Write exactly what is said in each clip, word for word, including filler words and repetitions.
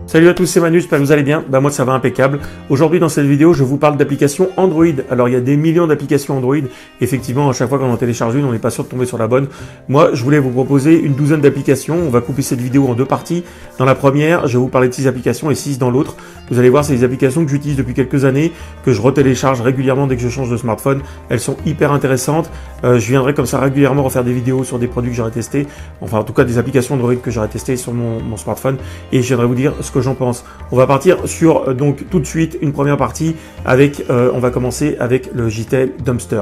Salut à tous, c'est Manu, j'espère que vous allez bien. Bah moi ça va impeccable. Aujourd'hui dans cette vidéo je vous parle d'applications Android. Alors il y a des millions d'applications Android. Effectivement à chaque fois qu'on en télécharge une on n'est pas sûr de tomber sur la bonne. Moi je voulais vous proposer une douzaine d'applications. On va couper cette vidéo en deux parties. Dans la première je vais vous parler de six applications et six dans l'autre. Vous allez voir c'est des applications que j'utilise depuis quelques années, que je retélécharge régulièrement dès que je change de smartphone. Elles sont hyper intéressantes. Euh, je viendrai comme ça régulièrement refaire des vidéos sur des produits que j'aurais testés. Enfin en tout cas des applications Android que j'aurais testées sur mon, mon smartphone. Et je viendrai vous dire ce que j'en pense. On va partir sur euh, donc tout de suite une première partie avec, euh, on va commencer avec le J-Tail Dumpster.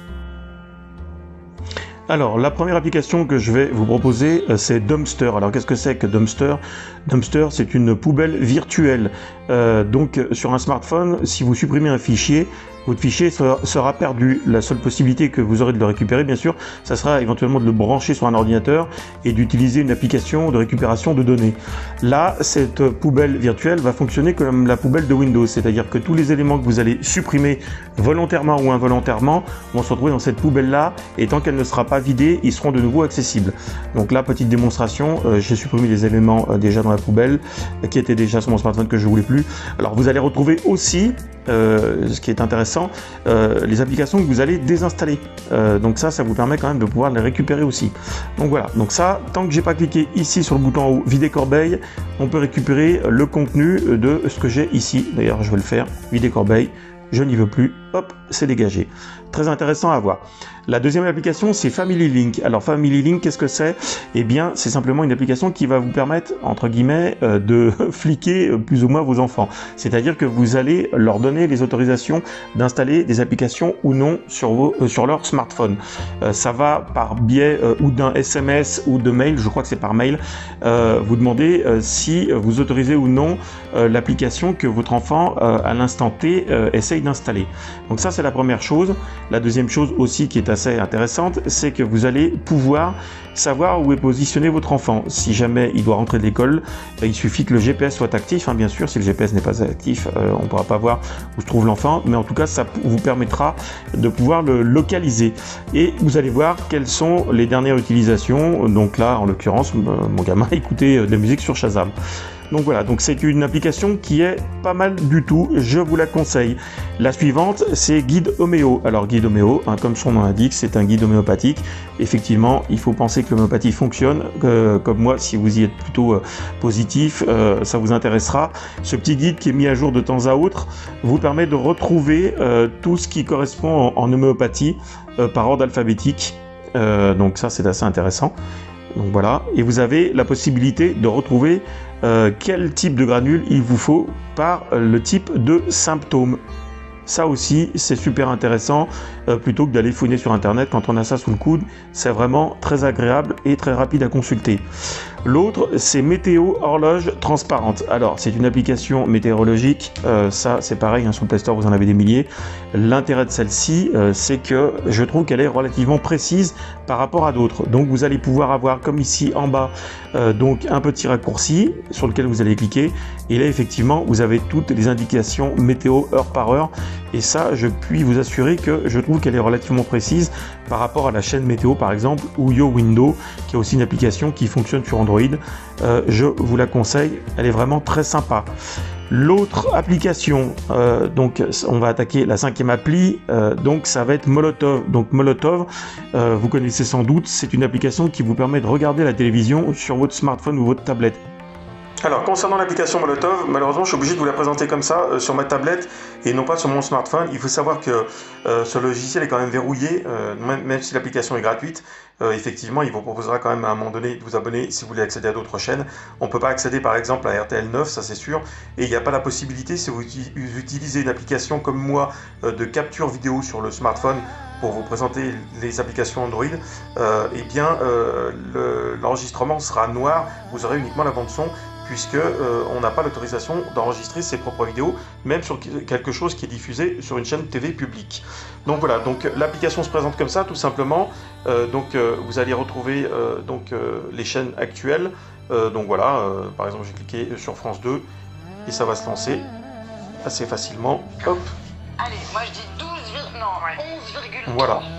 Alors la première application que je vais vous proposer euh, c'est Dumpster. Alors qu'est-ce que c'est que Dumpster? Dumpster c'est une poubelle virtuelle. Euh, donc sur un smartphone, si vous supprimez un fichier, votre fichier sera, sera perdu. La seule possibilité que vous aurez de le récupérer, bien sûr, ça sera éventuellement de le brancher sur un ordinateur et d'utiliser une application de récupération de données. Là, cette poubelle virtuelle va fonctionner comme la poubelle de Windows, c'est-à-dire que tous les éléments que vous allez supprimer volontairement ou involontairement vont se retrouver dans cette poubelle-là et tant qu'elle ne sera pas vidée, ils seront de nouveau accessibles. Donc là, petite démonstration, euh, j'ai supprimé des éléments euh, déjà dans la poubelle euh, qui étaient déjà sur mon smartphone que je voulais plus. Alors vous allez retrouver aussi, euh, ce qui est intéressant, Euh, les applications que vous allez désinstaller. Euh, donc ça, ça vous permet quand même de pouvoir les récupérer aussi. Donc voilà, donc ça, tant que j'ai pas cliqué ici sur le bouton en haut, vider corbeille, on peut récupérer le contenu de ce que j'ai ici. D'ailleurs, je vais le faire, vider corbeille, je n'y veux plus, hop, c'est dégagé. Très intéressant à voir. La deuxième application, c'est Family Link. Alors Family Link, qu'est-ce que c'est? Eh bien, c'est simplement une application qui va vous permettre, entre guillemets, euh, de fliquer euh, plus ou moins vos enfants. C'est-à-dire que vous allez leur donner les autorisations d'installer des applications ou non sur, vos, euh, sur leur smartphone. Euh, ça va par biais euh, ou d'un S M S ou de mail, je crois que c'est par mail. Euh, vous demandez euh, si vous autorisez ou non euh, l'application que votre enfant, euh, à l'instant T, euh, essaye d'installer. Donc ça, c'est la première chose. La deuxième chose aussi qui est assez intéressante, c'est que vous allez pouvoir savoir où est positionné votre enfant. Si jamais il doit rentrer de l'école, il suffit que le G P S soit actif, hein, bien sûr. Si le G P S n'est pas actif, euh, on ne pourra pas voir où se trouve l'enfant, mais en tout cas, ça vous permettra de pouvoir le localiser. Et vous allez voir quelles sont les dernières utilisations. Donc là, en l'occurrence, mon gamin écoutait de la musique sur Shazam. Donc voilà, donc c'est une application qui est pas mal du tout, je vous la conseille. La suivante, c'est Guide Homéo. Alors Guide Homéo, hein, comme son nom l'indique, c'est un guide homéopathique. Effectivement, il faut penser que l'homéopathie fonctionne, euh, comme moi, si vous y êtes plutôt euh, positif, euh, ça vous intéressera. Ce petit guide qui est mis à jour de temps à autre vous permet de retrouver euh, tout ce qui correspond en, en homéopathie euh, par ordre alphabétique. Euh, donc ça, c'est assez intéressant. Donc voilà, et vous avez la possibilité de retrouver euh, quel type de granule il vous faut par euh, le type de symptômes. Ça aussi, c'est super intéressant, euh, plutôt que d'aller fouiner sur Internet quand on a ça sous le coude. C'est vraiment très agréable et très rapide à consulter. L'autre, c'est Météo Horloge Transparente. Alors, c'est une application météorologique. Euh, ça, c'est pareil, hein, sur le Play Store, vous en avez des milliers. L'intérêt de celle-ci, euh, c'est que je trouve qu'elle est relativement précise par rapport à d'autres. Donc, vous allez pouvoir avoir, comme ici en bas, euh, donc un petit raccourci sur lequel vous allez cliquer. Et là, effectivement, vous avez toutes les indications météo heure par heure. Et ça, je puis vous assurer que je trouve qu'elle est relativement précise par rapport à la chaîne météo, par exemple, ou YoWindow, qui est aussi une application qui fonctionne sur Android. Euh, je vous la conseille, elle est vraiment très sympa. L'autre application, euh, donc on va attaquer la cinquième appli, euh, donc ça va être Molotov. Donc Molotov, euh, vous connaissez sans doute, c'est une application qui vous permet de regarder la télévision sur votre smartphone ou votre tablette. Alors, concernant l'application Molotov, malheureusement, je suis obligé de vous la présenter comme ça, euh, sur ma tablette et non pas sur mon smartphone. Il faut savoir que euh, ce logiciel est quand même verrouillé, euh, même, même si l'application est gratuite. Euh, effectivement, il vous proposera quand même à un moment donné de vous abonner si vous voulez accéder à d'autres chaînes. On ne peut pas accéder par exemple à R T L neuf, ça c'est sûr. Et il n'y a pas la possibilité, si vous utilisez une application comme moi, euh, de capture vidéo sur le smartphone, pour vous présenter les applications Android, euh, eh bien euh, l'enregistrement sera noir, vous aurez uniquement la bande son, puisque euh, on n'a pas l'autorisation d'enregistrer ses propres vidéos, même sur quelque chose qui est diffusé sur une chaîne T V publique. Donc voilà, donc l'application se présente comme ça, tout simplement. Euh, donc euh, vous allez retrouver euh, donc euh, les chaînes actuelles. Euh, donc voilà, euh, par exemple, j'ai cliqué sur France deux et ça va se lancer assez facilement. Hop. Allez, moi je dis douze, non, onze virgule trois. Voilà.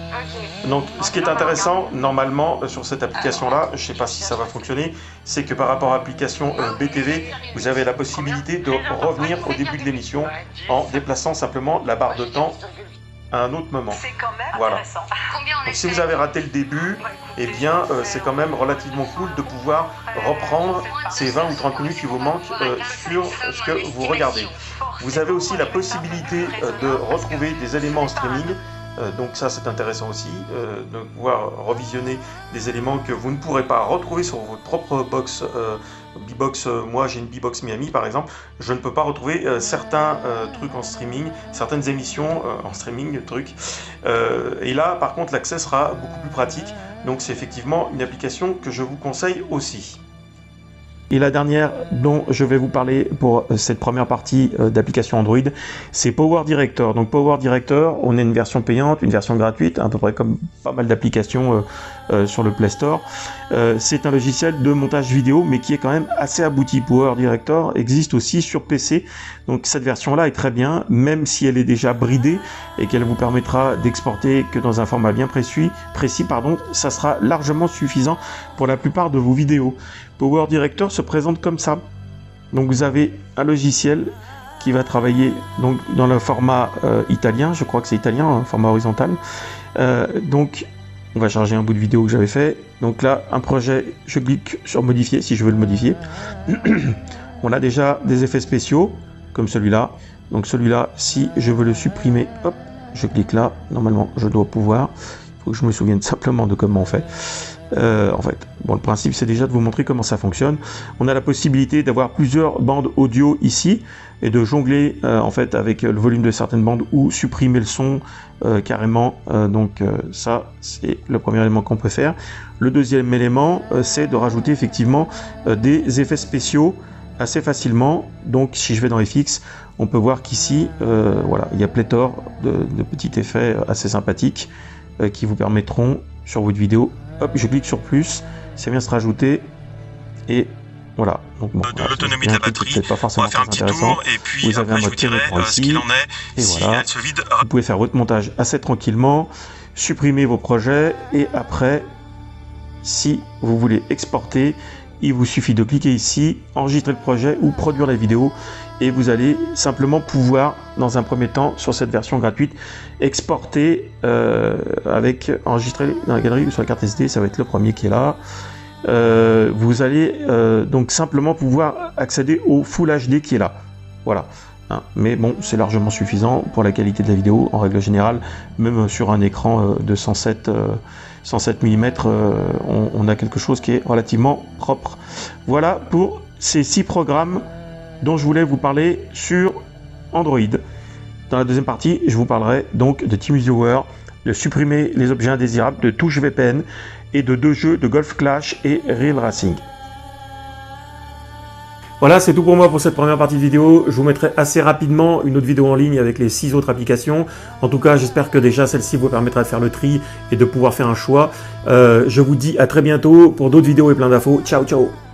Donc, ce qui est intéressant, normalement, sur cette application-là, je ne sais pas si ça va fonctionner, c'est que par rapport à l'application euh, B T V, vous avez la possibilité de revenir au début de l'émission en déplaçant simplement la barre de temps à un autre moment. Voilà. Donc, si vous avez raté le début, eh bien, euh, c'est quand même relativement cool de pouvoir reprendre ces vingt ou trente minutes qui vous manquent euh, sur ce que vous regardez. Vous avez aussi la possibilité euh, de retrouver des éléments en streaming. Euh, donc ça c'est intéressant aussi, euh, de pouvoir revisionner des éléments que vous ne pourrez pas retrouver sur votre propre box. Euh, B-Box, euh, moi j'ai une B-Box Miami par exemple, je ne peux pas retrouver euh, certains euh, trucs en streaming, certaines émissions euh, en streaming, trucs. Euh, et là par contre l'accès sera beaucoup plus pratique, donc c'est effectivement une application que je vous conseille aussi. Et la dernière dont je vais vous parler pour cette première partie d'application Android, c'est Power Director. Donc Power Director, on a une version payante, une version gratuite, à peu près comme pas mal d'applications euh, euh, sur le Play Store. Euh, c'est un logiciel de montage vidéo, mais qui est quand même assez abouti. Power Director existe aussi sur P C, donc cette version-là est très bien, même si elle est déjà bridée et qu'elle vous permettra d'exporter que dans un format bien précis, précis pardon, ça sera largement suffisant pour la plupart de vos vidéos. Power Director se présente comme ça. Donc vous avez un logiciel qui va travailler donc dans le format euh, italien, je crois que c'est italien, un format horizontal. Euh, donc on va charger un bout de vidéo que j'avais fait. Donc là, un projet, je clique sur modifier si je veux le modifier. On a déjà des effets spéciaux comme celui-là. Donc celui-là, si je veux le supprimer, hop, je clique là. Normalement, je dois pouvoir. Il faut que je me souvienne simplement de comment on fait. Euh, en fait, bon, le principe c'est déjà de vous montrer comment ça fonctionne. On a la possibilité d'avoir plusieurs bandes audio ici et de jongler euh, en fait avec le volume de certaines bandes ou supprimer le son euh, carrément. Euh, donc euh, ça c'est le premier élément qu'on peut faire. Le deuxième élément euh, c'est de rajouter effectivement euh, des effets spéciaux assez facilement. Donc si je vais dans F X, on peut voir qu'ici euh, voilà, il y a pléthore de, de petits effets assez sympathiques euh, qui vous permettront sur votre vidéo. Hop, je clique sur plus, ça vient se rajouter et voilà. Donc bon, de l'autonomie de la batterie, pas forcément on va faire un petit tour et puis vous avez après un je mode vous dirai euh, ce qu'il en est, et si voilà. elle se vide. Vous pouvez faire votre montage assez tranquillement, supprimer vos projets et après, si vous voulez exporter, il vous suffit de cliquer ici, enregistrer le projet ou produire la vidéo et vous allez simplement pouvoir, dans un premier temps, sur cette version gratuite, exporter euh, avec enregistrer dans la galerie ou sur la carte S D, ça va être le premier qui est là. Euh, vous allez euh, donc simplement pouvoir accéder au Full H D qui est là. Voilà. Hein, mais bon, c'est largement suffisant pour la qualité de la vidéo en règle générale, même sur un écran euh, de cent sept millimètres, euh, on, on a quelque chose qui est relativement propre. Voilà pour ces six programmes dont je voulais vous parler sur Android. Dans la deuxième partie, je vous parlerai donc de TeamViewer, de supprimer les objets indésirables, de Touch V P N et de deux jeux de Golf Clash et Real Racing. Voilà, c'est tout pour moi pour cette première partie de vidéo. Je vous mettrai assez rapidement une autre vidéo en ligne avec les six autres applications. En tout cas, j'espère que déjà celle-ci vous permettra de faire le tri et de pouvoir faire un choix. Euh, je vous dis à très bientôt pour d'autres vidéos et plein d'infos. Ciao, ciao!